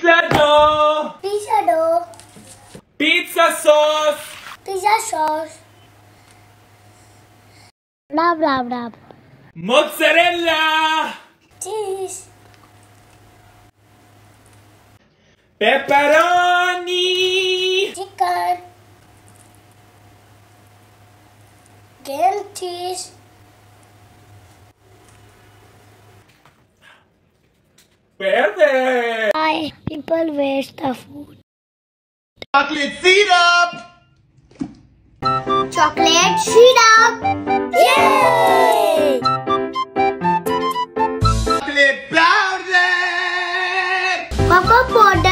Pizza dough. Pizza dough. Pizza sauce. Pizza sauce. Blah blah blah. Mozzarella. Cheese. Pepperoni. Chicken. Grilled cheese. Perfect. Why people waste the food? Chocolate syrup. Chocolate syrup. Yay! Chocolate powder. Cocoa powder.